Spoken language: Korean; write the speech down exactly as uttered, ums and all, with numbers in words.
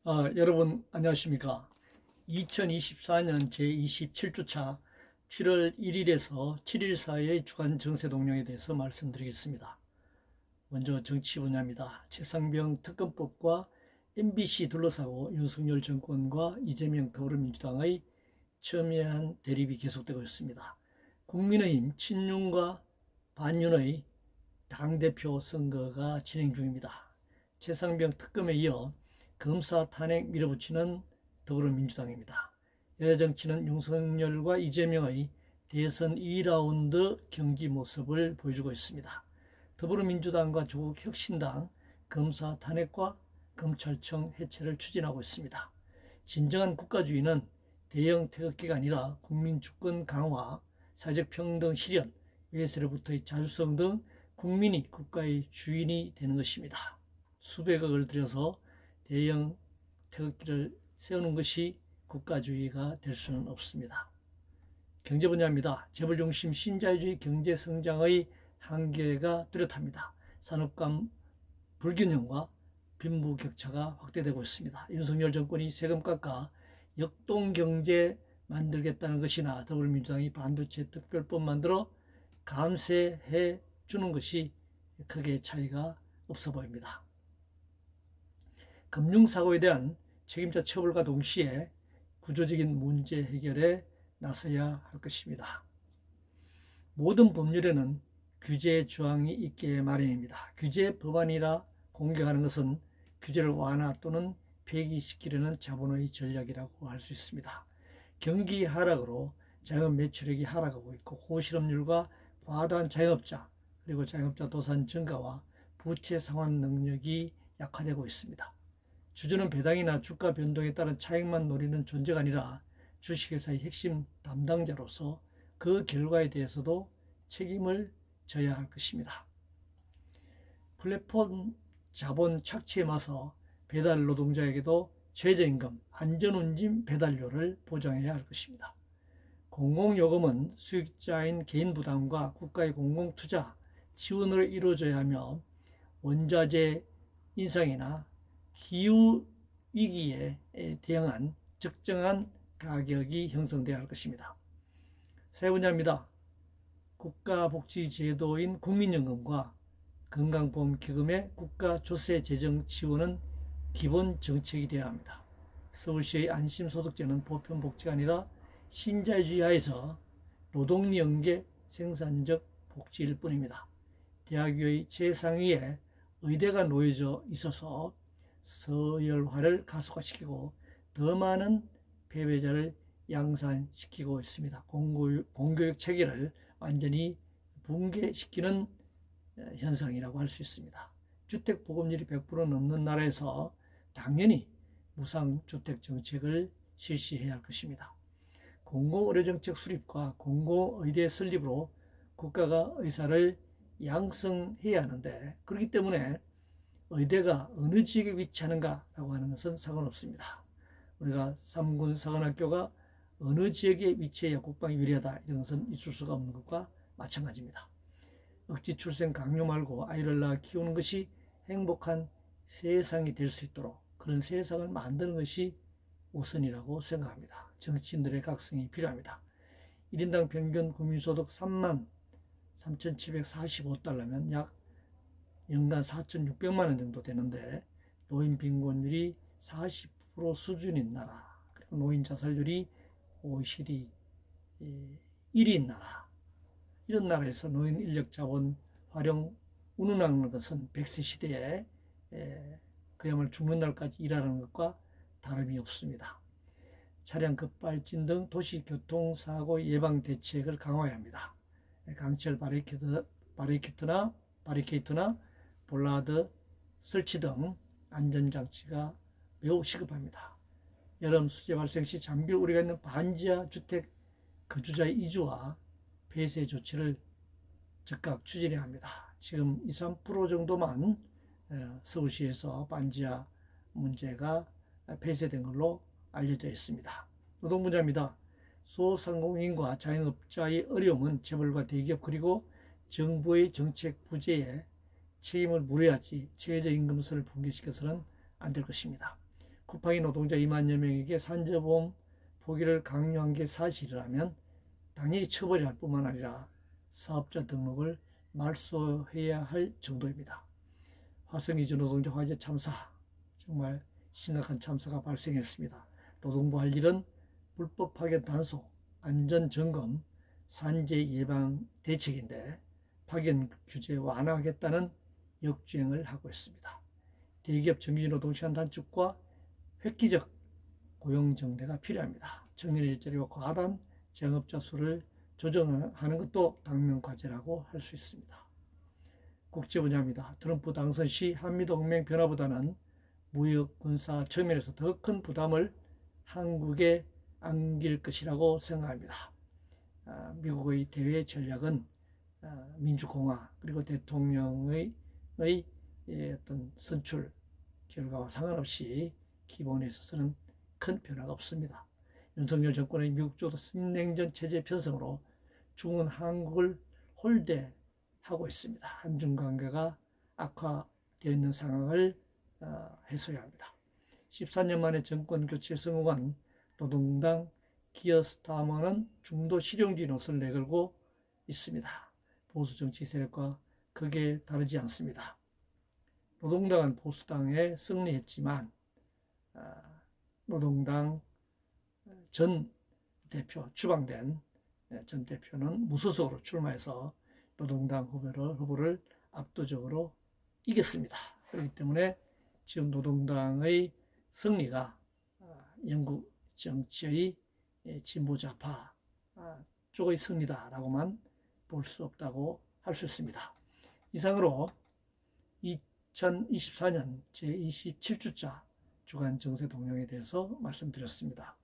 아, 여러분 안녕하십니까? 이천이십사 년 제이십칠 주차 칠월 일일에서 칠 일 사이의 주간 정세 동향에 대해서 말씀드리겠습니다. 먼저 정치 분야입니다. 최상병 특검법과 엠비씨 둘러싸고 윤석열 정권과 이재명 더불어민주당의 첨예한 대립이 계속되고 있습니다. 국민의힘 친윤과 반윤의 당대표 선거가 진행 중입니다. 최상병 특검에 이어 검사 탄핵 밀어붙이는 더불어민주당입니다. 여야 정치는 윤석열과 이재명의 대선 이 라운드 경기 모습을 보여주고 있습니다. 더불어민주당과 조국혁신당 검사 탄핵과 검찰청 해체를 추진하고 있습니다. 진정한 국가주의는 대형 태극기가 아니라 국민주권 강화, 사회적 평등 실현, 외세로부터의 자주성 등 국민이 국가의 주인이 되는 것입니다. 수백억을 들여서 대형 태극기를 세우는 것이 국가주의가 될 수는 없습니다. 경제 분야입니다. 재벌 중심 신자유주의 경제 성장의 한계가 뚜렷합니다. 산업 간 불균형과 빈부격차가 확대되고 있습니다. 윤석열 정권이 세금 깎아 역동 경제 만들겠다는 것이나 더불어민주당이 반도체 특별법 만들어 감세해 주는 것이 크게 차이가 없어 보입니다. 금융사고에 대한 책임자 처벌과 동시에 구조적인 문제 해결에 나서야 할 것입니다. 모든 법률에는 규제 조항이 있게 마련입니다. 규제 법안이라 공격하는 것은 규제를 완화 또는 폐기시키려는 자본의 전략이라고 할 수 있습니다. 경기 하락으로 자영업 매출액이 하락하고 있고 고실업률과 과다한 자영업자 그리고 자영업자 도산 증가와 부채 상환 능력이 약화되고 있습니다. 주주는 배당이나 주가 변동에 따른 차익만 노리는 존재가 아니라 주식회사의 핵심 담당자로서 그 결과에 대해서도 책임을 져야 할 것입니다. 플랫폼 자본 착취에 맞서 배달 노동자에게도 최저임금, 안전운임 배달료를 보장해야 할 것입니다. 공공요금은 수익자인 개인 부담과 국가의 공공투자, 지원으로 이루어져야 하며 원자재 인상이나 기후위기에 대응한 적정한 가격이 형성되어야 할 것입니다. 세 분야입니다. 국가복지제도인 국민연금과 건강보험기금의 국가조세재정 지원은 기본 정책이 되어야 합니다. 서울시의 안심소득제는 보편복지가 아니라 신자유주의 하에서 노동연계 생산적 복지일 뿐입니다. 대학교의 최상위에 의대가 놓여져 있어서 서열화를 가속화시키고 더 많은 패배자를 양산시키고 있습니다. 공교육, 공교육 체계를 완전히 붕괴시키는 현상이라고 할 수 있습니다. 주택보급률이 백 퍼센트 넘는 나라에서 당연히 무상주택 정책을 실시해야 할 것입니다. 공공의료정책 수립과 공공의대 설립으로 국가가 의사를 양성해야 하는데 그렇기 때문에 의대가 어느 지역에 위치하는가라고 하는 것은 상관없습니다. 우리가 삼군 사관학교가 어느 지역에 위치해야 국방이 유리하다 이런 것은 있을 수가 없는 것과 마찬가지입니다. 억지 출생 강요 말고 아이를 낳아 키우는 것이 행복한 세상이 될 수 있도록 그런 세상을 만드는 것이 우선이라고 생각합니다. 정치인들의 각성이 필요합니다. 일 인당 평균 국민소득 삼만 삼천칠백사십오 달러면 약 연간 사천육백만 원 정도 되는데 노인 빈곤율이 사십 퍼센트 수준인 나라 그리고 노인 자살률이 오이시디 일 위인 나라 이런 나라에서 노인 인력 자본 활용 운운하는 것은 백 세 시대에 그야말로 죽는 날까지 일하는 것과 다름이 없습니다. 차량 급발진 등 도시교통사고 예방 대책을 강화해야 합니다. 강철 바리케이트, 바리케이트나 바리케이트나 볼라드 설치 등 안전장치가 매우 시급합니다. 여름 수재 발생 시 잠길 우려가 있는 반지하 주택 거주자의 이주와 폐쇄 조치를 즉각 추진해야 합니다. 지금 이, 삼 퍼센트 정도만 서울시에서 반지하 문제가 폐쇄된 걸로 알려져 있습니다. 노동 분야입니다. 소상공인과 자영업자의 어려움은 재벌과 대기업 그리고 정부의 정책 부재에 책임을 물어야지 최저임금선을 붕괴시켜서는 안 될 것입니다. 쿠팡이 노동자 이만여 명에게 산재보험 포기를 강요한 게 사실이라면 당연히 처벌이 할 뿐만 아니라 사업자 등록을 말소해야 할 정도입니다. 화성이주 노동자 화재 참사, 정말 심각한 참사가 발생했습니다. 노동부 할 일은 불법 파견 단속, 안전점검, 산재 예방 대책인데 파견 규제 완화하겠다는 역주행을 하고 있습니다. 대기업 정규노동시간 단축과 획기적 고용 정대가 필요합니다. 청년 일자리와 과다한 자영업자 수를 조정하는 것도 당면 과제라고 할 수 있습니다. 국제 분야입니다. 트럼프 당선 시 한미동맹 변화보다는 무역 군사 측면에서 더 큰 부담을 한국에 안길 것이라고 생각합니다. 아, 미국의 대외 전략은 아, 민주공화 그리고 대통령의 의, 예, 어떤 선출 결과와 상관없이 기본에 있어서는 큰 변화가 없습니다. 윤석열 정권의 미국 주도 신냉전 체제 편성으로 중국은 한국을 홀대하고 있습니다. 한중 관계가 악화되어 있는 상황을 어, 해소해야 합니다. 십사 년 만에 정권 교체 성공한 노동당 기어 스타머는 중도 실용주의 노선을 내걸고 있습니다. 보수 정치 세력과 크게 다르지 않습니다. 노동당은 보수당에 승리했지만 어, 노동당 전 대표, 추방된 전 대표는 무소속으로 출마해서 노동당 후보를, 후보를 압도적으로 이겼습니다. 그렇기 때문에 지금 노동당의 승리가 영국 정치의 진보좌파 쪽의 승리다라고만 볼 수 없다고 할 수 있습니다. 이상으로 이천이십사 년 제이십칠 주차 주간 정세 동향에 대해서 말씀드렸습니다.